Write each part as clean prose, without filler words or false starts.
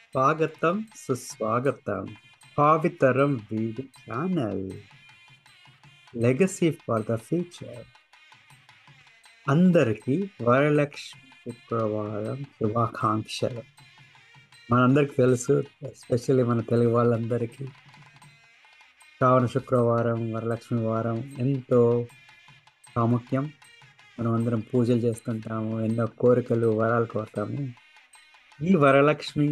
స్వాగతం, సుస్వాగతం. భావితరం వీడి channel legacy for the future. అందరికీ వరలక్ష్మి శుక్రవారం శుభాకాంక్షలు. మనందరికి తెలుసు, ఎస్పెషల్లీ మన తెలుగు వాళ్ళందరికీ శ్రావణ శుక్రవారం, వరలక్ష్మి వారం ఎంతో ప్రాముఖ్యం. మనం అందరం పూజలు చేస్తుంటాము, ఎన్నో కోరికలు, వరాలు కోరుతాము. ఈ వరలక్ష్మి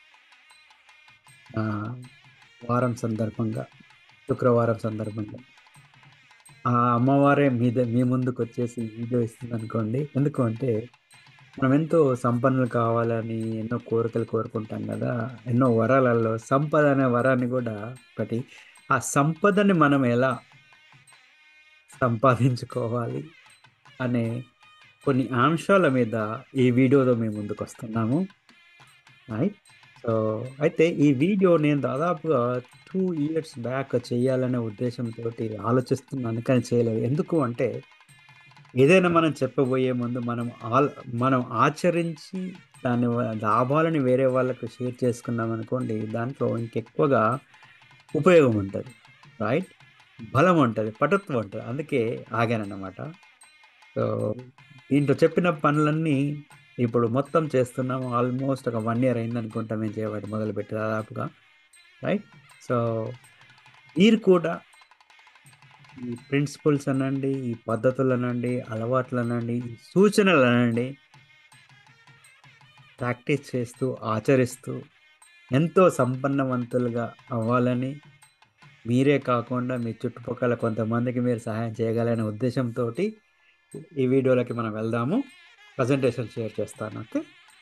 ఆ, వారం సందర్భంగా, శుక్రవారం సందర్భంగా ఆ అమ్మవారే మీ ముందుకు వచ్చేసి వీడియో ఇస్తుంది అనుకోండి. ఎందుకు అంటే మనం ఎంతో సంపన్నులు కావాలని ఎన్నో కోరికలు కోరుకుంటాం కదా. ఎన్నో వరాలలో సంపద అనే వరాన్ని కూడా ఒకటి. ఆ సంపదని మనం ఎలా సంపాదించుకోవాలి అనే కొన్ని అంశాల మీద ఈ వీడియోలో మేము ముందుకు వస్తున్నాము. రైట్. సో అయితే ఈ వీడియో నేను దాదాపుగా 2 ఇయర్స్ బ్యాక్ చేయాలనే ఉద్దేశంతో ఆలోచిస్తున్నాను, కానీ చేయలేదు. ఎందుకు అంటే ఏదైనా మనం చెప్పబోయే ముందు మనం ఆచరించి దాని లాభాలని వేరే వాళ్ళకు షేర్ చేసుకున్నాం అనుకోండి, దాంట్లో ఇంకెక్కువగా ఉపయోగం ఉంటుంది. రైట్. బలం ఉంటుంది, పటుత్వం ఉంటుంది. అందుకే ఆగానన్నమాట. సో దీంట్లో చెప్పిన పనులన్నీ ఇప్పుడు మొత్తం చేస్తున్నాము. ఆల్మోస్ట్ ఒక 1 ఇయర్ అయింది అనుకుంటా మేము చేయబట్టి మొదలుపెట్టి దాదాపుగా. రైట్. సో మీరు కూడా ఈ ప్రిన్సిపల్స్ అనండి, ఈ పద్ధతులు అనండి, అలవాట్లు అనండి, ఈ సూచనలు అనండి, ప్రాక్టీస్ చేస్తూ ఆచరిస్తూ ఎంతో సంపన్నవంతులుగా అవ్వాలని, మీరే కాకుండా మీ చుట్టుపక్కల కొంతమందికి మీరు సహాయం చేయగలనే ఉద్దేశంతో ఈ వీడియోలోకి మనం వెళ్దాము. ప్రజెంటేషన్ షేర్ చేస్తాను. ఓకే.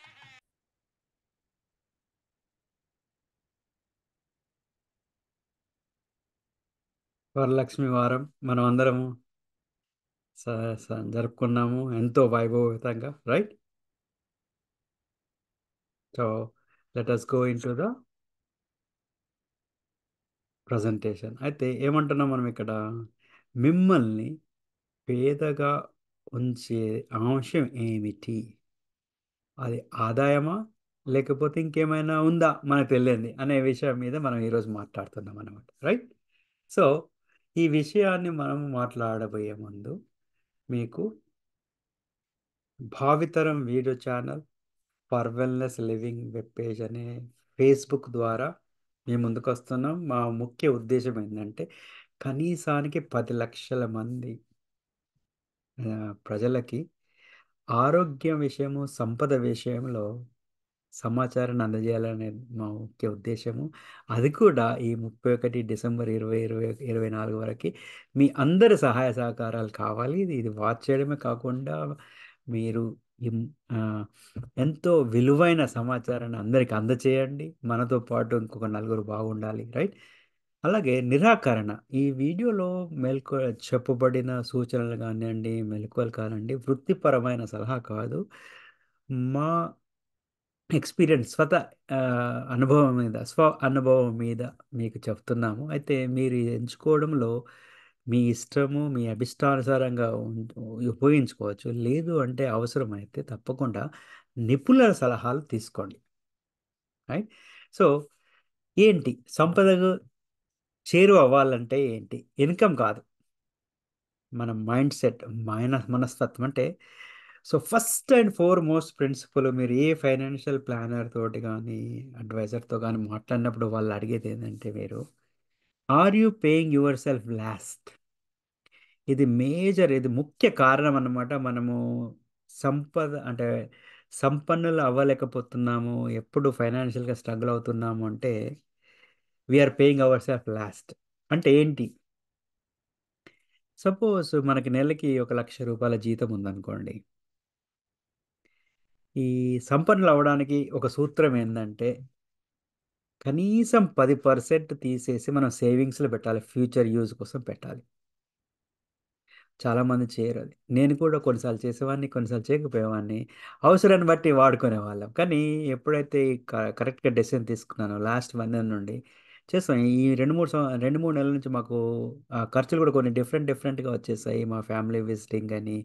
వరలక్ష్మి వారం మనం అందరము జరుపుకున్నాము ఎంతో వైభవయుతంగా. Right. So let us go into the presentation. అయితే ఏమంటున్నాం మనం ఇక్కడ? మిమ్మల్ని పేదగా ఉంచే అంశం ఏమిటి? అది ఆదాయమా, లేకపోతే ఇంకేమైనా ఉందా మనకు తెలియంది అనే విషయం మీద మనం ఈరోజు మాట్లాడుతున్నాం అనమాట. రైట్. సో ఈ విషయాన్ని మనం మాట్లాడబోయే ముందు మీకు భావితరం video channel for wellness living web page అనే ఫేస్బుక్ ద్వారా మేము ముందుకు వస్తున్నాం. మా ముఖ్య ఉద్దేశం ఏంటంటే కనీసానికి 10 లక్షల మంది ఆ, ప్రజలకి ఆరోగ్య విషయము, సంపద విషయంలో సమాచారాన్ని అందజేయాలనే మా ముఖ్య ఉద్దేశము. అది కూడా ఈ 31 డిసెంబర్ 2024 వరకు మీ అందరి సహాయ సహకారాలు కావాలి. ఇది వాచ్ చేయడమే కాకుండా మీరు ఈ, ఆ, ఎంతో విలువైన సమాచారాన్ని అందరికి అందచేయండి. మనతో పాటు ఇంకొక నలుగురు బాగుండాలి. రైట్. అలాగే నిరాకరణ. ఈ వీడియోలో చెప్పబడిన సూచనలు కానివ్వండి, మెలకువలు కానివ్వండి, వృత్తిపరమైన సలహా కాదు. మా ఎక్స్పీరియన్స్ ఆ, స్వ అనుభవం మీద మీకు చెప్తున్నాము. అయితే మీరు ఇది ఎంచుకోవడంలో మీ ఇష్టము, మీ అభిష్టానుసారంగా ఉపయోగించుకోవచ్చు. లేదు అంటే అవసరమైతే తప్పకుండా నిపుణుల సలహాలు తీసుకోండి. రైట్. సో ఏంటి సంపదకు చేరువ అవ్వాలంటే ఏంటి? ఇన్కమ్ కాదు, మన మైండ్ సెట్, మనస్తత్వం అంటే. So first and foremost principle, మీరు ఏ ఫైనాన్షియల్ ప్లానర్ తోటి కానీ అడ్వైజర్తో కానీ మాట్లాడినప్పుడు వాళ్ళు అడిగేది ఏంటంటే, మీరు are you paying yourself last? ఇది ముఖ్య కారణం అన్నమాట. మనము సంపద అంటే సంపన్నులు అవ్వలేకపోతున్నాము, ఎప్పుడు ఫైనాన్షియల్గా స్ట్రగుల్ అవుతున్నాము అంటే we are paying our self last. అంటే ఏంటి? సపోజ్ మనకి నెలకి 1 లక్ష రూపాయల జీతం ఉందనుకోండి. ఈ సంపన్నులు అవ్వడానికి ఒక సూత్రం ఏంటంటే కనీసం 10% తీసేసి మనం సేవింగ్స్లో పెట్టాలి, ఫ్యూచర్ యూజ్ కోసం పెట్టాలి. చాలామంది చేయరు అది. నేను కూడా కొన్నిసార్లు చేసేవాడిని, కొన్నిసార్లు చేయకపోయేవాడిని. అవసరాన్ని బట్టి వాడుకునే వాళ్ళం. కానీ ఎప్పుడైతే కరెక్ట్గా డెసిషన్ తీసుకున్నానో లాస్ట్ 1 ఇయర్ నుండి చేస్తాం. ఈ 2 3 నెలల నుంచి మాకు ఖర్చులు కూడా కొన్ని డిఫరెంట్గా వచ్చేసాయి. మా ఫ్యామిలీ విజిటింగ్ అని,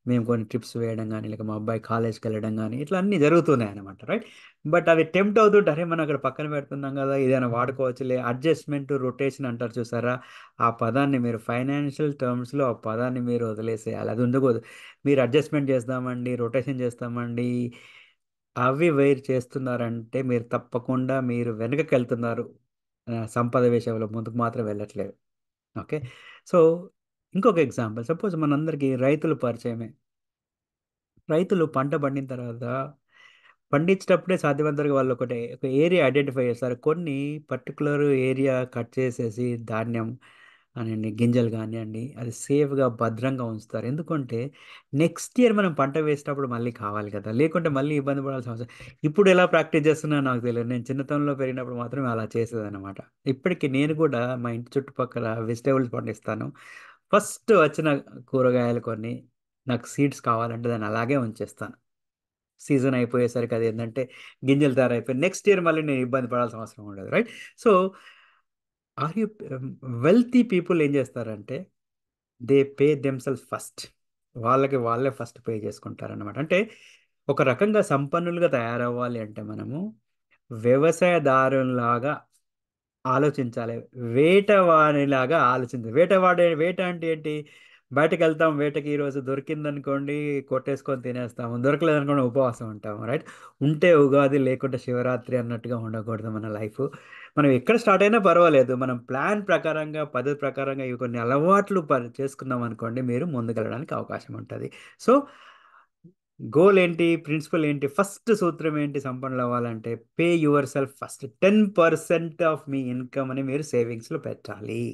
మేము కొన్ని ట్రిప్స్ వేయడం గానీ, లేక మా అబ్బాయి కాలేజ్‌కి వెళ్ళడం గానీ, ఇట్లా అన్నీ జరుగుతున్నాయి అన్నమాట. రైట్? బట్ అవి టెంప్ట్ అవుతుంటే, అరే! మనం అక్కడ పక్కన పెడుతున్నాం గదా! ఏదైనా వాడుకోవచ్చులే. అడ్జస్ట్‌మెంట్, రొటేషన్ అంటారు చూసారా? ఆ పదాన్ని మీరు ఫైనాన్షియల్ టర్మ్స్‌లో ఆ పదాన్ని మీరు వదిలేసేయాలి. అది ఉండకూడదు. మీరు అడ్జస్ట్‌మెంట్ చేస్తామండి, రొటేషన్ చేస్తామండి, అవి వేరు చేస్తున్నారంటే మీరు తప్పకుండా మీరు వెనకకెళ్తున్నారు. సంపద విషయంలో ముందుకు మాత్రం వెళ్ళట్లేదు. ఓకే. సో, ఇంకొక ఎగ్జాంపుల్ సపోజ్ మనందరికీ రైతులు పరిచయమే. రైతులు పంట పండిన తర్వాత పండించేటప్పుడే సాధ్యమైనంత వరకు వాళ్ళు ఒక ఏరియా ఐడెంటిఫై చేస్తారు. కొన్ని పర్టిక్యులర్ ఏరియా కట్ చేసేసి ధాన్యం అనండి, గింజలు కానియండి, అది సేఫ్‌గా భద్రంగా ఉంచుతారు. ఎందుకంటే నెక్స్ట్ ఇయర్ మనం పంట వేసేటప్పుడు మళ్ళీ కావాలి కదా! లేకుంటే మళ్ళీ ఇబ్బంది పడాల్సిన అవసరం. ఇప్పుడు ఎలా ప్రాక్టీస్ చేస్తున్నానో నాకు తెలియదు. నేను చిన్నతనంలో పెరిగినప్పుడు మాత్రం అలా చేసేదన్నమాట. ఇప్పటికి నేను కూడా మా ఇంటి చుట్టుపక్కల వెజిటబుల్స్ పండిస్తాను. ఫస్ట్ వచ్చిన కూరగాయలు కొన్ని నాకు సీడ్స్ కావాలంటే దాన్ని అలాగే ఉంచేస్తాను. సీజన్ అయిపోయేసరికి అదేంటంటే గింజలు తయారైపోయి నెక్స్ట్ ఇయర్ మళ్ళీ నేను ఇబ్బంది పడాల్సిన అవసరం ఉండదు. Right? So, are you wealthy people ఏం చేస్తారంటే దే పే దెమ్‌సెల్వ్స్ ఫస్ట్. వాళ్ళకి వాళ్ళే ఫస్ట్ పే చేసుకుంటారనమాట. అంటే ఒక రకంగా సంపన్నులుగా తయారవ్వాలి అంటే మనము వ్యవసాయదారుల్లాగా ఆలోచించాలి. వేటవానిలాగా ఆలోచించాలి. వేట అంటే ఏంటి? బయటకెళ్తాం వేటకి ఈరోజు దొరికిందనుకోండి కొట్టేసుకొని తినేస్తాము. దొరకలేదనుకోండి ఉపవాసం ఉంటాము. రైట్? ఉంటే ఉగాది లేకుంటే శివరాత్రి అన్నట్టుగా ఉండకూడదు మన లైఫు. మనం ఎక్కడ స్టార్ట్ అయినా పర్వాలేదు. మనం ప్లాన్ ప్రకారంగా, పద్ధతి ప్రకారంగా ఇవి కొన్ని అలవాట్లు చేసుకున్నామనుకోండి మీరు ముందుకెళ్ళడానికి అవకాశం ఉంటది. సో, గోల్ ఏంటి? ప్రిన్సిపల్ ఏంటి? ఫస్ట్ సూత్రం ఏంటి సంపన్నులవ్వాలంటే pay yourself first. 10% of మీ ఇన్‌కమ్ అని మీరు సేవింగ్స్‌లో పెట్టాలి.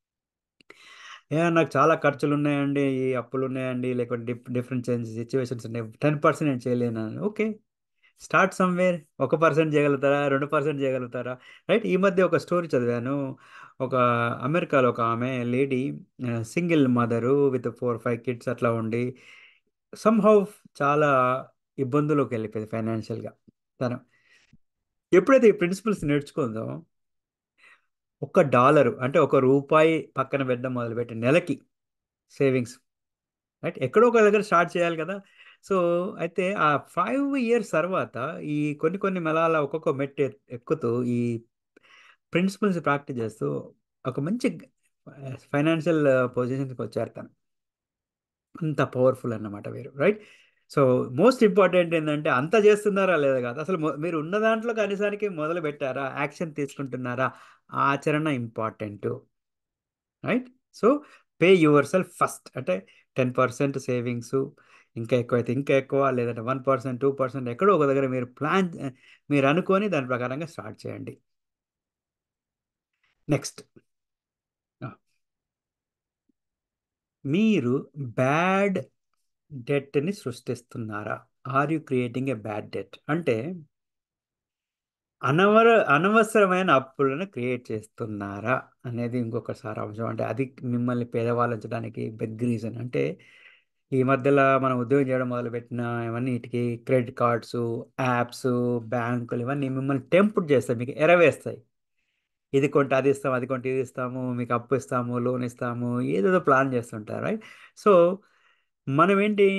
నాకు చాలా ఖర్చులున్నాయండి, ఈ అప్పులున్నాయండి, లేకుంటే డిఫరెంట్ సిట్యుయేషన్స్ ఉన్నాయి. 10% నేను చేయలేనని. ఓకే. Start somewhere. 1% చేయగలుగుతారా? 2% చేయగలుగుతారా? రైట్? ఈ మధ్య ఒక స్టోరీ చదివాను. ఒక అమెరికాలో ఒక ఆమె lady single mother with 4, 5 kids అట్లా ఉండి సమ్‌హౌ చాలా ఇబ్బందుల్లోకెళ్ళిపోయింది ఫైనాన్షియల్‌గా తను. ఎప్పుడైతే ఈ ప్రిన్సిపల్స్ నేర్చుకుందో, ఒక్క డాలరు అంటే ఒక రూపాయి పక్కన పెట్టడం మొదలుపెట్టి నెలకి సేవింగ్స్. రైట్? ఎక్కడో ఒక దగ్గర స్టార్ట్ చేయాలి కదా! సో, అయితే ఆ 5 ఇయర్స్ తర్వాత ఈ కొన్ని కొన్ని మెలాల ఒక్కొక్క మెట్టు ఎక్కుతూ ఈ ప్రిన్సిపల్స్ ప్రాక్టీస్ చేస్తూ ఒక మంచి ఫైనాన్షియల్ పొజిషన్‌కొచ్చారు తను. అంత పవర్‌ఫుల్ అన్నమాట వీరు. రైట్? సో, మోస్ట్ ఇంపార్టెంట్ ఏందంటే అంత చేస్తున్నారా లేదా కాదు. అసలు మీరు ఉన్న దాంట్లో కనీసానికి మొదలుపెట్టారా? యాక్షన్ తీసుకుంటున్నారా? ఆచరణ important. Right? So, pay yourself first. అంటే 10% సేవింగ్సు, ఇంకా ఎక్కువైతే ఇంకా ఎక్కువ, లేదంటే 1%, 2% ఎక్కడో ఒక దగ్గర మీరు మీరు అనుకోని దాని ప్రకారంగా స్టార్ట్ చేయండి. నెక్స్ట్ మీరు బ్యాడ్ డెట్‌ని సృష్టిస్తున్నారా? Are you creating a bad debt? అంటే అనవసరమైన అప్పులను క్రియేట్ చేస్తున్నారా? అనేది ఇంకొక సారాంశం. అంటే అది మిమ్మల్ని పేదవాళ్ళు ఉంచడానికి బిగ్ రీజన్. అంటే ఈ మధ్యల మనం ఉద్యోగం చేయడం మొదలుపెట్టిన ఇవన్నిటికి క్రెడిట్ కార్డ్సు, యాప్సు, బ్యాంకులు ఇవన్నీ మిమ్మల్ని టెంప్ట్ చేస్తాయి. మీకు ఎరవేస్తాయి. ఇది కొంటే అది ఇస్తాం, అది కొంటే ఇది ఇస్తాము, మీకు అప్పు ఇస్తాము, లోన్ ఇస్తాము, ఏదేదో ప్లాన్ చేస్తుంటారు. రైట్? సో, మనమేంటి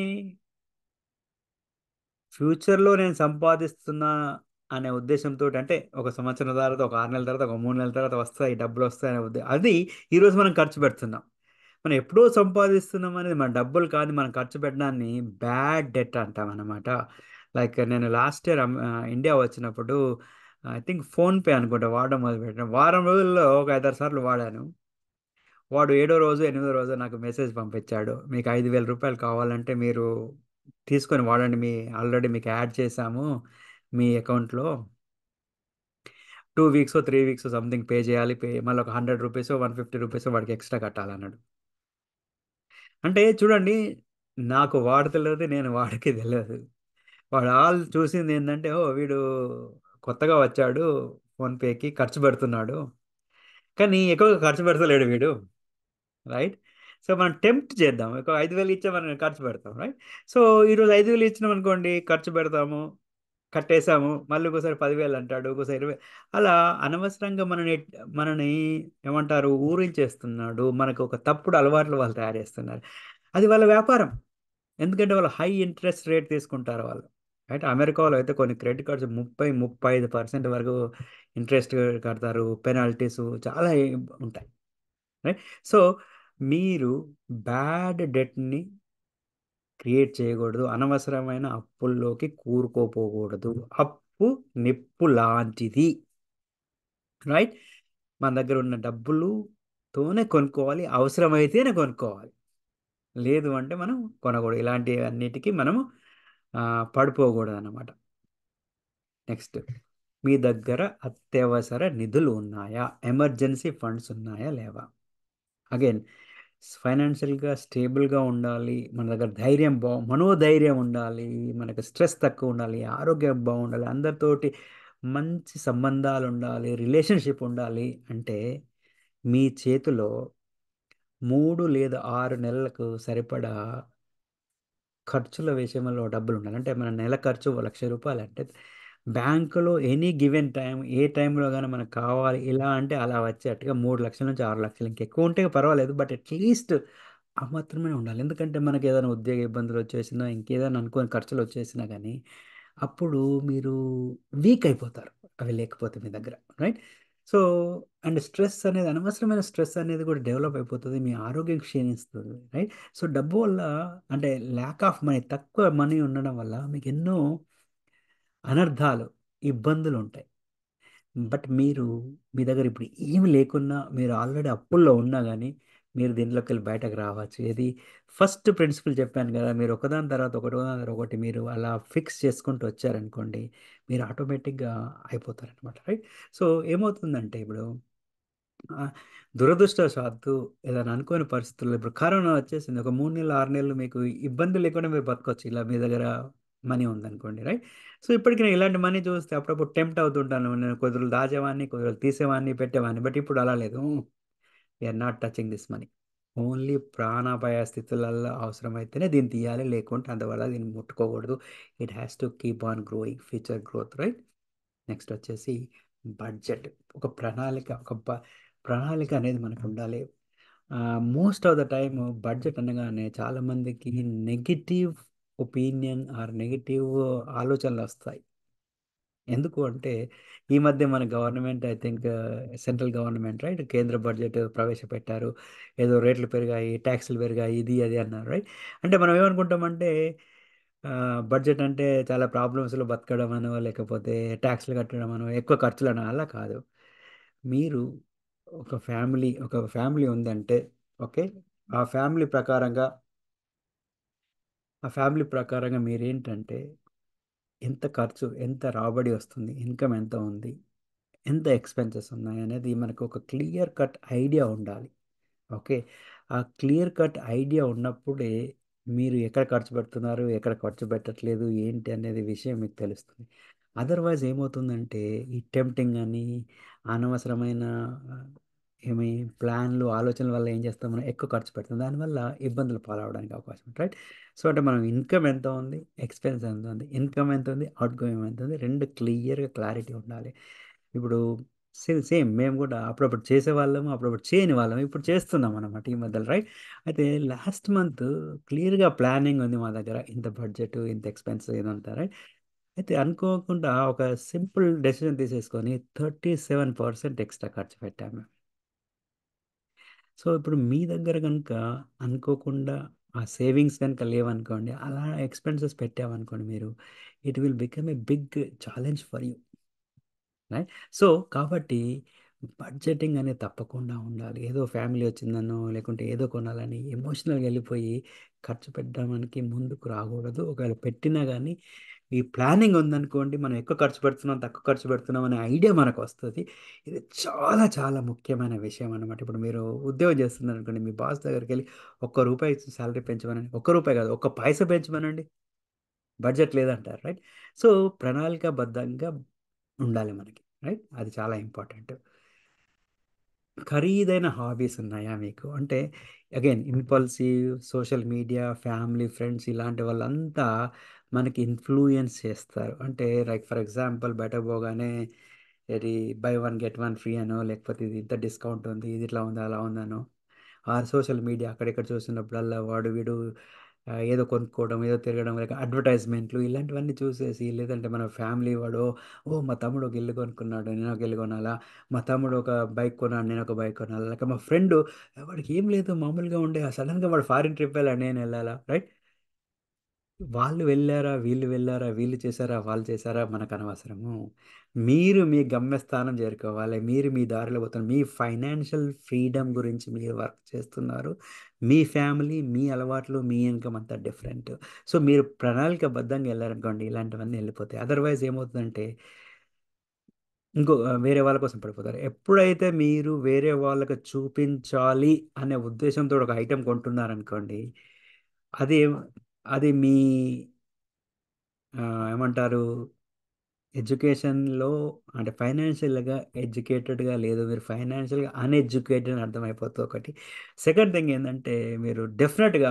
ఫ్యూచర్‌లో నేను సంపాదిస్తున్నా అనే ఉద్దేశంతోటి అంటే ఒక సంవత్సరం తర్వాత, ఒక 6 నెలల తర్వాత, ఒక 3 నెలల తర్వాత వస్తాయి, డబ్బులొస్తాయి అనే అది ఈరోజు మనం ఖర్చు పెడుతున్నాం. మనం ఎప్పుడో సంపాదిస్తున్నాం అనేది మన డబ్బులు కాదు మనం ఖర్చు పెట్టడాన్ని బ్యాడ్ డెట్ అంటామనమాట. లైక్ నేను లాస్ట్ ఇయర్ ఇండియా వచ్చినప్పుడు ఐ థింక్ ఫోన్‌పే అనుకుంటా వాడడం మొదలుపెట్టాను. వారం రోజుల్లో ఒక 5, 6 సార్లు వాడాను. వాడు ఏడో రోజు, ఎనిమిదో రోజో నాకు మెసేజ్ పంపించాడు. మీకు రూ. 5,000 కావాలంటే మీరు తీసుకొని వాడండి. ఆల్రెడీ మీకు యాడ్ చేశాము మీ అకౌంట్‌లో. 2 వీక్సో, 3 వీక్సో సంథింగ్ పే చేయాలి. మళ్ళీ ఒక రూ. 100 150 వాడికి ఎక్స్‌ట్రా కట్టాలన్నాడు. అంటే చూడండి, నాకు వాడు తెలవదు. నేను వాడికి తెలవదు. వాడు చూసిందేందంటే, ఓహ్! వీడు కొత్తగా వచ్చాడు ఫోన్‌పేకి ఖర్చు పెడుతున్నాడు. కానీ ఎక్కువగా ఖర్చు పెడతలేడు వీడు. రైట్? సో, మనం టెంప్ట్ చేద్దాం. ఒక 5,000 ఇచ్చే మనం ఖర్చు పెడతాం. రైట్? సో, ఈరోజు 5,000 ఇచ్చినామనుకోండి ఖర్చు పెడతాము. కట్టేసాము. మళ్ళీ ఇంకోసారి 10,000 అంటాడు. ఇంకోసారి 20 అలా అనవసరంగా మనని ఏమంటారు ఊరించేస్తున్నాడు. మనకు ఒక తప్పుడు అలవాట్లు వాళ్ళు తయారు చేస్తున్నారు. అది వాళ్ళ వ్యాపారం. ఎందుకంటే వాళ్ళు హై ఇంట్రెస్ట్ రేట్ తీసుకుంటారు వాళ్ళు. అయితే అమెరికాలో అయితే కొన్ని క్రెడిట్ కార్డ్స్ 35% వరకు ఇంట్రెస్ట్ కడతారు. పెనాల్టీస్ చాలా ఉంటాయి. రైట్. సో మీరు బ్యాడ్ డెట్ని క్రియేట్ చేయకూడదు. అనవసరమైన అప్పుల్లోకి కూరుకోపోకూడదు. అప్పు నిప్పు లాంటిది. రైట్. మన దగ్గర ఉన్న డబ్బులుతోనే కొనుక్కోవాలి. అవసరమైతేనే కొనుక్కోవాలి. లేదు అంటే మనం కొనకూడదు. ఇలాంటి అన్నిటికీ మనము పడిపోకూడదు అన్నమాట. నెక్స్ట్, మీ దగ్గర అత్యవసర నిధులు ఉన్నాయా? ఎమర్జెన్సీ ఫండ్స్ ఉన్నాయా లేవా? అగైన్, ఫైనాన్షియల్గా స్టేబుల్గా ఉండాలి. మన దగ్గర మనోధైర్యం ఉండాలి. మనకు స్ట్రెస్ తక్కువ ఉండాలి. ఆరోగ్యం బాగుండాలి. అందరితోటి మంచి సంబంధాలు ఉండాలి. రిలేషన్షిప్ ఉండాలి అంటే మీ చేతిలో 3 లేదా 6 నెలలకు సరిపడా ఖర్చుల విషయంలో డబ్బులు ఉండాలి. అంటే మన నెల ఖర్చు రూ. 1,00,000 అంటే బ్యాంకులో ఎనీ గివెన్ టైం, ఏ టైంలో కానీ మనకు కావాలి ఇలా అంటే అలా వచ్చేట్టుగా 3 లక్షల నుంచి 6 లక్షలు, ఇంకెక్కువ ఉంటే పర్వాలేదు, బట్ అట్లీస్ట్ ఆ మాత్రమే ఉండాలి. ఎందుకంటే మనకి ఏదైనా ఉద్యోగ ఇబ్బందులు వచ్చేసినా, ఇంకేదైనా అనుకోని ఖర్చులు వచ్చేసినా కానీ అప్పుడు మీరు వీక్ అయిపోతారు అవి లేకపోతే మీ దగ్గర. రైట్. సో అండ్ స్ట్రెస్ అనేది, అనవసరమైన స్ట్రెస్ అనేది కూడా డెవలప్ అయిపోతుంది. మీ ఆరోగ్యం క్షీణిస్తుంది. రైట్. సో డబ్బు వల్ల, అంటే ల్యాక్ ఆఫ్ మనీ, తక్కువ మనీ ఉండడం వల్ల మీకు ఎన్నో అనర్థాలు, ఇబ్బందులు ఉంటాయి. బట్ మీ దగ్గర ఇప్పుడు ఏమి లేకున్నా, మీరు ఆల్రెడీ అప్పుల్లో ఉన్నా కానీ మీరు దీంట్లోకి వెళ్ళి బయటకు రావచ్చు. ఇది ఫస్ట్ ప్రిన్సిపల్ చెప్పాను కదా, మీరు ఒకదాని తర్వాత ఒకటి, ఒకదాని తర్వాత ఒకటి మీరు అలా ఫిక్స్ చేసుకుంటూ వచ్చారనుకోండి, మీరు ఆటోమేటిక్గా అయిపోతారనమాట. రైట్. సో ఏమవుతుందంటే ఇప్పుడు ఆ, దురదృష్టవశాత్తు ఏదైనా అనుకోని పరిస్థితుల్లో ఇప్పుడు కరోనా వచ్చేసింది. ఒక 3 నెలలు 6 నెలలు మీకు ఇబ్బంది లేకుండా మీరు బతకొచ్చు, ఇలా మీ దగ్గర మనీ ఉందనుకోండి. రైట్. సో ఇప్పటికి నేను ఇలాంటి మనీ చూస్తే అప్పుడప్పుడు టెంప్ట్ అవుతుంటాను. నేను కొద్ది రోజులు దాచేవాడిని, కొద్ది రోజులు తీసేవాడిని, పెట్టేవాడిని. బట్ ఇప్పుడు అలా లేదు. We are not touching this money. Only ప్రాణాపాయ స్థితులలో అవసరమైతేనే దీన్ని తీయాలి, లేకుంటే అంతవల్ల దీన్ని ముట్టుకోకూడదు. It has to keep on growing, future growth. Right. Next వచ్చేసి బడ్జెట్. ఒక ప్రణాళిక, ప్రణాళిక అనేది మనకు ఉండాలి. Most of the time budget అనగానే చాలామందికి నెగిటివ్ ఒపీనియన్ ఆర్ నెగిటివ్ ఆలోచనలు వస్తాయి. ఎందుకు అంటే ఈ మధ్య మన government, I think central government, right, కేంద్ర బడ్జెట్ ప్రవేశపెట్టారు. ఏదో రేట్లు పెరిగాయి, ట్యాక్సులు పెరిగాయి, ఇది అది అన్నారు. రైట్. అంటే మనం ఏమనుకుంటామంటే బడ్జెట్ అంటే చాలా ప్రాబ్లమ్స్లో బతకడం అనో, లేకపోతే ట్యాక్స్లు కట్టడం అనో, ఎక్కువ ఖర్చులు అనో, అలా కాదు. మీరు ఒక ఫ్యామిలీ ఉందంటే, ఓకే, ఆ ఫ్యామిలీ ప్రకారంగా ఆ ఫ్యామిలీ ప్రకారంగా మీరేంటంటే ఎంత ఖర్చు, ఎంత రాబడి వస్తుంది, ఇన్కమ్ ఎంత ఉంది, ఎంత ఎక్స్పెన్సెస్ ఉన్నాయి అనేది మనకు ఒక క్లియర్ కట్ ఐడియా ఉండాలి. ఓకే. ఆ క్లియర్ కట్ ఐడియా ఉన్నప్పుడే మీరు ఎక్కడ ఖర్చు పెడుతున్నారు, ఎక్కడ ఖర్చు పెట్టట్లేదు, ఏంటి అనేది విషయం మీకు తెలుస్తుంది. అదర్వైజ్ ఏమవుతుందంటే ఈ టెంప్టింగ్ అని, అనవసరమైన ఆ, ఏమి ప్లాన్లు, ఆలోచనల వల్ల ఏం చేస్తాం, మనం ఎక్కువ ఖర్చు పెడతాం. దానివల్ల ఇబ్బందులు పాలవడానికి అవకాశం ఉంది. రైట్. సో అంటే మనం ఇన్కమ్ ఎంత ఉంది, ఎక్స్పెన్స్ ఎంత ఉంది, ఇన్కమ్ ఎంత ఉంది, అవుట్ గోయింగ్ ఎంత ఉంది, రెండు క్లియర్గా క్లారిటీ ఉండాలి. ఇప్పుడు సేమ్ మేము కూడా అప్పుడప్పుడు చేసేవాళ్ళము, అప్పుడప్పుడు చేయని వాళ్ళము, ఇప్పుడు చేస్తున్నాం అన్నమాట ఈ మధ్యలో. రైట్. అయితే లాస్ట్ మంత్ క్లియర్గా ప్లానింగ్ ఉంది మా దగ్గర, ఇంత బడ్జెట్, ఇంత ఎక్స్పెన్స్ ఇదంతా. రైట్. అయితే అనుకోకుండా ఒక సింపుల్ డెసిషన్ తీసేసుకొని 37% ఎక్స్ట్రా ఖర్చు పెట్టాము. సో ఇప్పుడు మీ దగ్గర కనుక అనుకోకుండా ఆ సేవింగ్స్ కనుక లేవనుకోండి, అలా ఎక్స్పెన్సెస్ పెట్టామనుకోండి మీరు, it will become a big challenge for you. Right. So కాబట్టి బడ్జెటింగ్ అనేది తప్పకుండా ఉండాలి. ఏదో ఫ్యామిలీ వచ్చిందనో, లేకుంటే ఏదో కొనాలని ఎమోషనల్గా వెళ్ళిపోయి ఖర్చు పెట్టడానికి ముందుకు రాకూడదు. ఒకవేళ పెట్టినా కానీ ఈ ప్లానింగ్ ఉందనుకోండి, మనం ఎక్కువ ఖర్చు పెడుతున్నాం, తక్కువ ఖర్చు పెడుతున్నాం అనే ఐడియా మనకు వస్తుంది. ఇది చాలా చాలా ముఖ్యమైన విషయం అనమాట. ఇప్పుడు మీరు ఉద్యోగం చేస్తున్నారు అనుకోండి, మీ బాస్ దగ్గరికి వెళ్ళి ₹1 శాలరీ పెంచమనండి, ₹1 కాదు, ఒక్క పైసా పెంచమనండి, బడ్జెట్ లేదంటారు. రైట్. సో ప్రణాళికాబద్ధంగా ఉండాలి మనకి. రైట్. అది చాలా ఇంపార్టెంట్. ఖరీదైన హాబీస్ ఉన్నాయా మీకు? అంటే again impulsive, social media, family, friends ఇలాంటి వాళ్ళంతా మనకి ఇన్ఫ్లూయెన్స్ చేస్తారు. అంటే లైక్ ఫర్ ఎగ్జాంపుల్ బయటకు పోగానే ఇది buy one get one free అనో, లేకపోతే ఇది ఇంత డిస్కౌంట్ ఉంది, ఇది ఇట్లా ఉంది, అలా ఉందనో, ఆ సోషల్ మీడియా అక్కడిక్కడ చూసినప్పుడల్లా వాడు వీడు ఏదో కొనుక్కోవడం, ఏదో తిరగడం, లేక అడ్వర్టైజ్మెంట్లు ఇలాంటివన్నీ చూసేసి, లేదంటే మన ఫ్యామిలీ వాడు, ఓ మా తమ్ముడు ఒక ఇల్లు కొనుక్కున్నాడు, నేను ఒక ఇల్లు కొనాలా, మా తమ్ముడు ఒక బైక్ కొన్నాడు, నేను ఒక బైక్ కొనాలా, లేక మా ఫ్రెండ్ వాడికి ఏం లేదు మామూలుగా ఉండే సడన్గా వాడు ఫారిన్ ట్రిప్ వెళ్ళాడు, నేను వెళ్ళాలా, రైట్? వాళ్ళు వెళ్ళారా, వీళ్ళు వెళ్ళారా, వీళ్ళు చేశారా, వాళ్ళు చేశారా, మనకు అనవసరము. మీరు మీ గమ్యస్థానం చేరుకోవాలి, మీరు మీ దారిలో పోతున్నారు, మీ ఫైనాన్షియల్ ఫ్రీడమ్ గురించి మీరు వర్క్ చేస్తున్నారు. మీ ఫ్యామిలీ, మీ అలవాట్లు, మీ ఇన్కమ్ అంతా డిఫరెంట్. సో మీరు ప్రణాళికబద్ధంగా వెళ్ళారనుకోండి, ఇలాంటివన్నీ వెళ్ళిపోతాయి. అదర్వైజ్ ఏమవుతుందంటే ఇంకో వేరే వాళ్ళ కోసం పడిపోతారు. ఎప్పుడైతే మీరు వేరే వాళ్ళకి చూపించాలి అనే ఉద్దేశంతో ఒక ఐటెం కొంటున్నారనుకోండి, అది అది మీ ఏమంటారు, ఎడ్యుకేషన్లో అంటే ఫైనాన్షియల్గా ఎడ్యుకేటెడ్గా లేదు, మీరు ఫైనాన్షియల్గా అన్ఎడ్యుకేటెడ్ అని అర్థమైపోతుంది ఒకటి. సెకండ్ థింగ్ ఏంటంటే, మీరు డెఫినెట్గా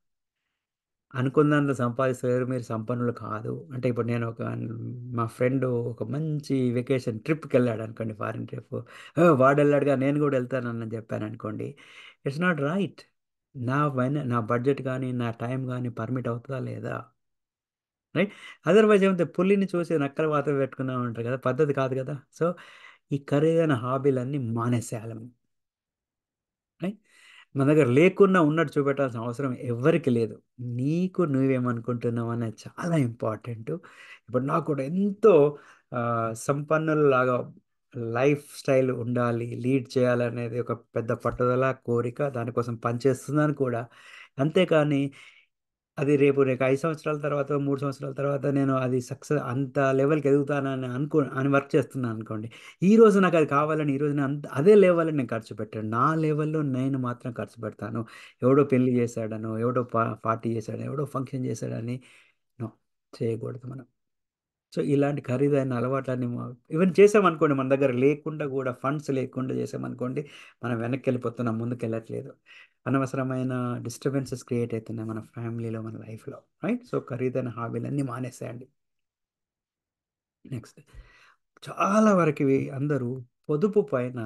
అనుకున్నంత సంపాదిస్తారు, మీరు సంపన్నులు కాదు. అంటే ఇప్పుడు నేను మా ఫ్రెండ్ ఒక మంచి వెకేషన్ ట్రిప్కి వెళ్ళాడు అనుకోండి, ఫారిన్ ట్రిప్. వాడు వెళ్ళాడుగా నేను కూడా వెళ్తానని చెప్పాను అనుకోండి, ఇట్స్ నాట్ రైట్. నా బడ్జెట్ కానీ నా టైం కానీ పర్మిట్ అవుతుందా లేదా, రైట్? అదర్వైజ్ ఏమంటే పుల్లిని చూసి నక్కల వాత పెట్టుకున్నాం అంటారు కదా, పద్ధతి కాదు కదా. సో ఈ ఖరీదైన హాబీలన్నీ మానేసేయాలి మనం, రైట్? మన దగ్గర లేకున్నా ఉన్నట్టు చూపెట్టాల్సిన అవసరం ఎవరికి లేదు. నీకు నువ్వేమనుకుంటున్నావు అనేది చాలా ఇంపార్టెంట్. ఇప్పుడు నాకు కూడా ఎంతో సంపన్నులలాగా లైఫ్ స్టైల్ ఉండాలి, లీడ్ చేయాలనేది ఒక పెద్ద పట్టుదల, కోరిక, దానికోసం పనిచేస్తున్నాను కూడా. అంతేకాని అది రేపు 5 సంవత్సరాల తర్వాత, 3 సంవత్సరాల తర్వాత నేను అది సక్సెస్ అంత లెవెల్కి ఎదుగుతానని అని వర్క్ చేస్తున్నాను అనుకోండి. ఈ రోజు నాకు అది కావాలని, ఈ రోజు నేను అదే లెవెల్లో నేను ఖర్చు పెట్టాను, నా లెవెల్లో నేను మాత్రం ఖర్చు పెడతాను. ఎవడో పెళ్లి చేశాడనో, ఎవడో పార్టీ చేశాడని, ఎవడో ఫంక్షన్ చేశాడని నో, చేయకూడదు మనం. సో ఇలాంటి ఖరీదైన అలవాట్లన్నీ ఈవెన్ చేసామనుకోండి, మన దగ్గర లేకుండా కూడా, ఫండ్స్ లేకుండా చేసామనుకోండి, మనం వెనక్కి వెళ్ళిపోతున్నాం, ముందుకు వెళ్ళట్లేదు. అనవసరమైన డిస్టర్బెన్సెస్ క్రియేట్ అవుతున్నాయి మన ఫ్యామిలీలో, మన లైఫ్లో, రైట్? సో ఖరీదైన హాబీలన్నీ మానేసేయండి. నెక్స్ట్, చాలా వరకు అందరూ పొదుపు పైన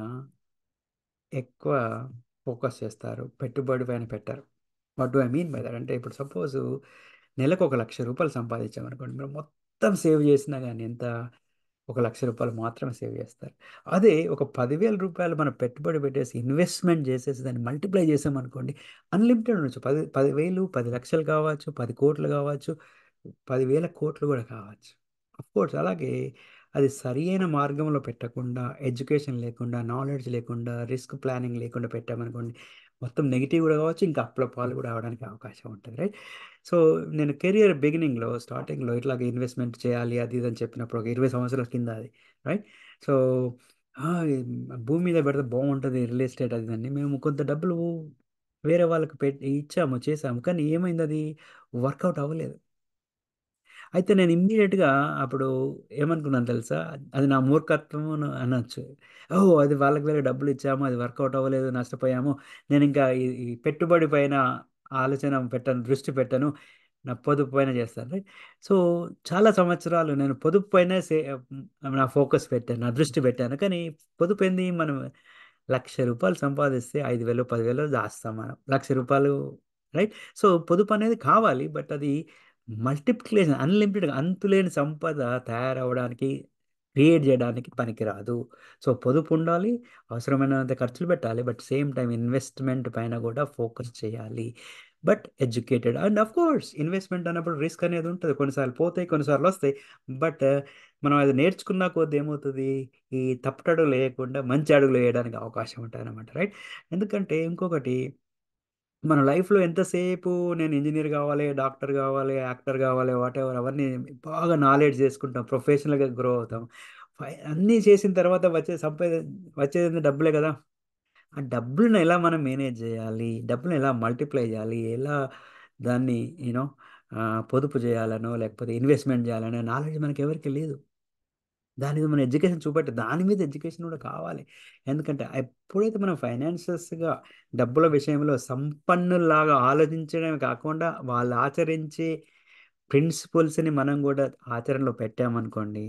ఎక్కువ ఫోకస్ చేస్తారు, పెట్టుబడి పైన పెట్టారు. What do I mean by that అంటే, ఇప్పుడు సపోజ్ నెలకు 1,00,000 రూపాయలు సంపాదించామనుకోండి, మీరు మొత్తం సేవ్ చేసినా కానీ ఎంత, 1,00,000 రూపాయలు మాత్రమే సేవ్ చేస్తారు. అదే ఒక 10,000 రూపాయలు మనం పెట్టుబడి పెట్టేసి ఇన్వెస్ట్మెంట్ చేసేసి దాన్ని మల్టిప్లై చేసామనుకోండి, అన్లిమిటెడ్ ఉండొచ్చు. 10,000, 10 లక్షలు కావచ్చు, 10 కోట్లు కావచ్చు, 10,000 కోట్లు కూడా కావచ్చు. కోర్స్ అలాగే అది సరి అయిన మార్గంలో పెట్టకుండా, ఎడ్యుకేషన్ లేకుండా, నాలెడ్జ్ లేకుండా, రిస్క్ ప్లానింగ్ లేకుండా పెట్టామనుకోండి, మొత్తం నెగిటివ్ కూడా కావచ్చు, ఇంకా అప్పుల పాలు కూడా అవడానికి అవకాశం ఉంటుంది, రైట్? సో నేను కెరియర్ బిగినింగ్లో, స్టార్టింగ్లో ఇట్లాగ ఇన్వెస్ట్మెంట్ చేయాలి అది ఇది అని చెప్పినప్పుడు, ఒక 20 సంవత్సరాల కింద అది, రైట్? సో ఈ భూమి మీద పెడితే బాగుంటుంది రియల్ ఎస్టేట్ అది అని మేము కొంత డబ్బులు వేరే వాళ్ళకి పెట్టి ఇచ్చాము, చేసాము, కానీ ఏమైంది, అది వర్కౌట్ అవ్వలేదు. అయితే నేను ఇమ్మీడియట్గా అప్పుడు ఏమనుకున్నాను తెలుసా, అది నా మూర్ఖత్వం అనొచ్చు. ఓహో, అది వాళ్ళకి వేరే డబ్బులు ఇచ్చాము, అది వర్కౌట్ అవ్వలేదు, నష్టపోయాము, నేను ఇంకా ఈ పెట్టుబడి పైన ఆలోచన పెట్టను, దృష్టి పెట్టను, నా పొదుపు పైన చేస్తాను, రైట్? సో చాలా సంవత్సరాలు నేను పొదుపు పైన నా ఫోకస్ పెట్టాను, నా దృష్టి పెట్టాను. కానీ పొదుపు ఏంది, మనం 1,00,000 రూపాయలు సంపాదిస్తే 5,000, 10,000 దాస్తాం మనం, 1,00,000 రూపాయలు, రైట్? సో పొదుపు అనేది కావాలి, బట్ అది మల్టిప్లికేషన్, అన్లిమిటెడ్, అంతులేని సంపద తయారవడానికి, క్రియేట్ చేయడానికి పనికిరాదు. సో పొదుపు ఉండాలి, అవసరమైనంత ఖర్చులు పెట్టాలి, బట్ సేమ్ టైం ఇన్వెస్ట్మెంట్ పైన కూడా ఫోకస్ చేయాలి. But educated, and of course investment అన్నప్పుడు రిస్క్ అనేది ఉంటుంది, కొన్నిసార్లు పోతాయి, కొన్నిసార్లు వస్తాయి. బట్ మనం అది నేర్చుకున్న కొద్ది ఏమవుతుంది, ఈ తప్పటడుగులు వేయకుండా మంచి అడుగులు వేయడానికి అవకాశం ఉంటుంది అనమాట, రైట్? ఎందుకంటే ఇంకొకటి, మన లైఫ్లో ఎంతసేపు నేను ఇంజనీర్ కావాలి, డాక్టర్ కావాలి, యాక్టర్ కావాలి, వాట్ ఎవర్, అవన్నీ బాగా నాలెడ్జ్ చేసుకుంటాం, ప్రొఫెషనల్గా గ్రో అవుతాం. అన్నీ చేసిన తర్వాత వచ్చేది డబ్బులే కదా. ఆ డబ్బులను ఎలా మనం మేనేజ్ చేయాలి, డబ్బులను ఎలా మల్టిప్లై చేయాలి, ఎలా దాన్ని యూనో పొదుపు చేయాలనో, లేకపోతే ఇన్వెస్ట్మెంట్ చేయాలనో నాలెడ్జ్ మనకి ఎవరికి లేదు. దాని మీద మన ఎడ్యుకేషన్ చూపెట్టే, దాని మీద ఎడ్యుకేషన్ కూడా కావాలి. ఎందుకంటే ఎప్పుడైతే మనం ఫైనాన్షియస్గా, డబ్బుల విషయంలో సంపన్నుల్లాగా ఆలోచించడమే కాకుండా, వాళ్ళు ఆచరించే ప్రిన్సిపల్స్ని మనం కూడా ఆచరణలో పెట్టామనుకోండి,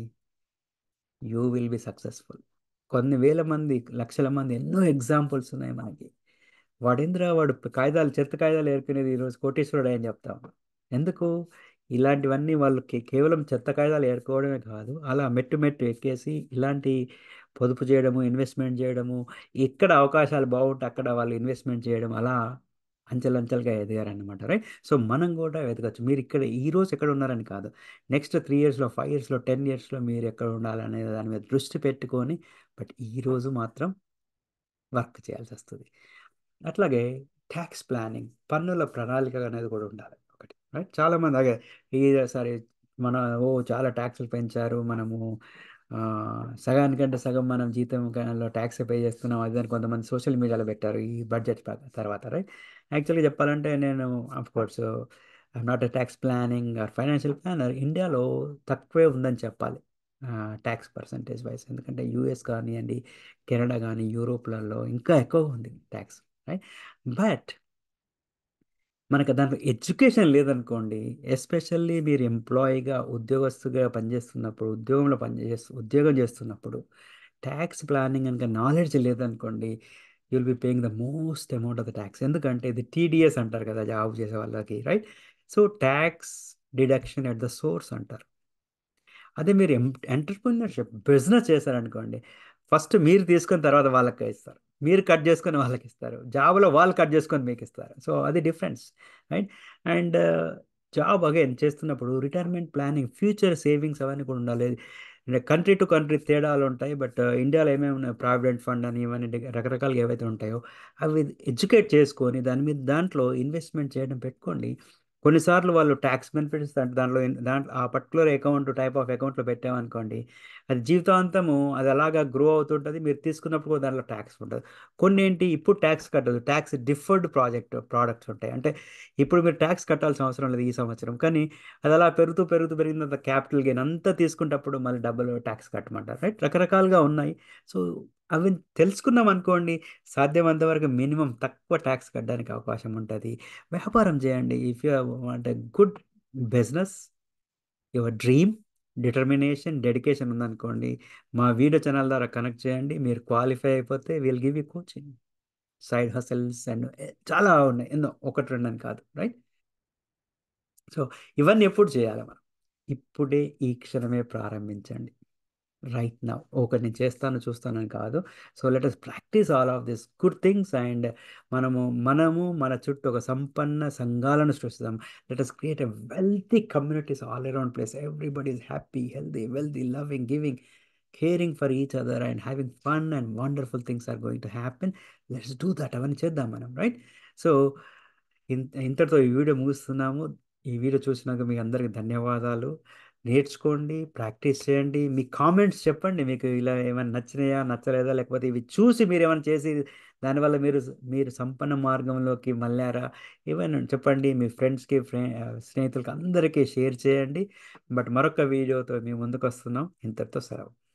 యూ విల్ బి సక్సెస్ఫుల్. కొన్ని వేల మంది, లక్షల మంది, ఎన్నో ఎగ్జాంపుల్స్ ఉన్నాయి మనకి. వాడేంద్రా వాడు కాగితాలు చెత్త కాగితాలు ఏరుకునేది ఈరోజు కోటీశ్వరుడు అని చెప్తాం. ఎందుకు? ఇలాంటివన్నీ వాళ్ళు కేవలం చెత్త కాగితాలు ఏరుకోవడమే కాదు, అలా మెట్టు మెట్టు ఎక్కేసి ఇలాంటి పొదుపు చేయడము, ఇన్వెస్ట్మెంట్ చేయడము, ఎక్కడ అవకాశాలు బాగుంటే అక్కడ వాళ్ళు ఇన్వెస్ట్మెంట్ చేయడం, అలా అంచెలంచెలుగా ఎదిగారనమాట, రైట్? సో మనం కూడా ఎదగచ్చు. మీరు ఇక్కడ ఈ రోజు ఎక్కడ ఉన్నారని కాదు, నెక్స్ట్ 3 ఇయర్స్లో, 5 ఇయర్స్లో, 10 ఇయర్స్లో మీరు ఎక్కడ ఉండాలనే దాని మీద దృష్టి పెట్టుకొని, బట్ ఈ రోజు మాత్రం వర్క్ చేయాల్సి వస్తుంది. అట్లాగే ట్యాక్స్ ప్లానింగ్, పన్నుల ప్రణాళిక అనేది కూడా ఉండాలి ఒకటి, రైట్? చాలామంది అదే ఈ సరే మన చాలా ట్యాక్సులు పెంచారు, మనము ఆ, సగానికంటే సగం మనం జీతంలో ట్యాక్స్ పే చేస్తున్నాం అది అని కొంతమంది సోషల్ మీడియాలో పెట్టారు ఈ బడ్జెట్ తర్వాత, రైట్? యాక్చువల్గా చెప్పాలంటే నేను of course I'm not a tax planning or financial planner. ఇండియాలో తక్కువే ఉందని చెప్పాలి ట్యాక్స్ పర్సంటేజ్ వైజ్. ఎందుకంటే యూఎస్ కానివ్వండి, కెనడా కానీ, యూరోప్లలో ఇంకా ఎక్కువ ఉంది ట్యాక్స్, రైట్? బట్ మనకు దాంట్లో ఎడ్యుకేషన్ లేదనుకోండి, ఎస్పెషల్లీ మీరు ఎంప్లాయీగా, ఉద్యోగస్తుగా పనిచేస్తున్నప్పుడు, ఉద్యోగం చేస్తున్నప్పుడు ట్యాక్స్ ప్లానింగ్ కనుక నాలెడ్జ్ లేదనుకోండి, will be paying the most amount of the tax. ఎందుకంటే ఇది టీడీఎస్ అంటారు కదా జాబ్ చేసే వాళ్ళకి, right? So tax deduction at the source అంటారు. అదే మీరు ఎంటర్ప్రినర్షిప్ బిజినెస్ చేశారనుకోండి, ఫస్ట్ మీరు తీసుకొని తర్వాత వాళ్ళకి ఇస్తారు, మీరు కట్ చేసుకొని వాళ్ళకి ఇస్తారు, జాబ్లో వాళ్ళు కట్ చేసుకొని మీకు ఇస్తారు. సో అది difference, right? And job again చేస్తున్నప్పుడు రిటైర్మెంట్ ప్లానింగ్, ఫ్యూచర్ సేవింగ్స్ అవన్నీ కూడా ఉండాలి. కంట్రీ టు కంట్రీ తేడాలు ఉంటాయి, బట్ ఇండియాలో ఏమేమి ఉన్నాయి, ప్రావిడెంట్ ఫండ్ అని ఇవన్నీ రకరకాలుగా ఏవైతే ఉంటాయో అవి ఎడ్యుకేట్ చేసుకొని దాని మీద దాంట్లో ఇన్వెస్ట్మెంట్ చేయడం పెట్టుకోండి. కొన్నిసార్లు వాళ్ళు ట్యాక్స్ బెనిఫిట్స్ అంటే దాంట్లో ఆ పర్టికులర్ అకౌంట్, టైప్ ఆఫ్ అకౌంట్లో పెట్టామనుకోండి, అది జీవితాంతము అది అలాగా గ్రో అవుతుంటుంది, మీరు తీసుకున్నప్పుడు కూడా దాంట్లో ట్యాక్స్ ఉంటుంది. కొన్ని ఏంటి ఇప్పుడు ట్యాక్స్ కట్టదు, ట్యాక్స్ డిఫర్డ్ ప్రోడక్ట్స్ ఉంటాయి. అంటే ఇప్పుడు మీరు ట్యాక్స్ కట్టాల్సిన అవసరం లేదు ఈ సంవత్సరం, కానీ అది అలా పెరుగుతూ పెరుగుతూ పెరిగిన తర్వాత క్యాపిటల్ గెయిన్ అంతా తీసుకుంటప్పుడు మళ్ళీ డబ్బులు ట్యాక్స్ కట్టమంటారు, రైట్? రకరకాలుగా ఉన్నాయి. సో అవి తెలుసుకున్నాం అనుకోండి, సాధ్యమైనంత వరకు మినిమం తక్కువ ట్యాక్స్ కట్టడానికి అవకాశం ఉంటుంది. వ్యాపారం చేయండి. If you want a good business, your dream, determination, dedication ఉందనుకోండి, మా వీడియో ఛానల్ ద్వారా కనెక్ట్ చేయండి. మీరు క్వాలిఫై అయిపోతే will give you coaching, side hustles and చాలా ఉన్నాయి, ఎన్నో, ఒకటి రెండు అని కాదు, రైట్? సో ఇవన్నీ ఎప్పుడు చేయాలి మనం? ఇప్పుడే, ఈ క్షణమే ప్రారంభించండి, రైట్ నౌ. ఒకటి నేను చేస్తాను చూస్తానని కాదు. So let us practice all of this good things and మనము మన చుట్టూ ఒక సంపన్న సంఘాలను సృష్టిస్తాం. Let us create a wealthy communities all around place, everybody is happy, healthy, wealthy, loving, giving, caring for each other and having fun and wonderful things are going to happen. Let's do that. అవన్నీ చేద్దాం మనం, right? So ఇంతటితో ఈ video ముగిస్తున్నాము. ఈ video చూసినాక మీకు అందరికీ ధన్యవాదాలు. నేర్చుకోండి, ప్రాక్టీస్ చేయండి, మీ కామెంట్స్ చెప్పండి, మీకు ఇలా ఏమైనా నచ్చినాయా, నచ్చలేదా, లేకపోతే ఇవి చూసి మీరు ఏమైనా చేసి దానివల్ల మీరు మీరు సంపన్న మార్గంలోకి మళ్ళారా, ఏమైనా చెప్పండి. మీ ఫ్రెండ్స్కి, స్నేహితులకి అందరికీ షేర్ చేయండి. బట్ మరొక వీడియోతో మేము ముందుకు వస్తున్నాం. ఇంతటితో సెలవు.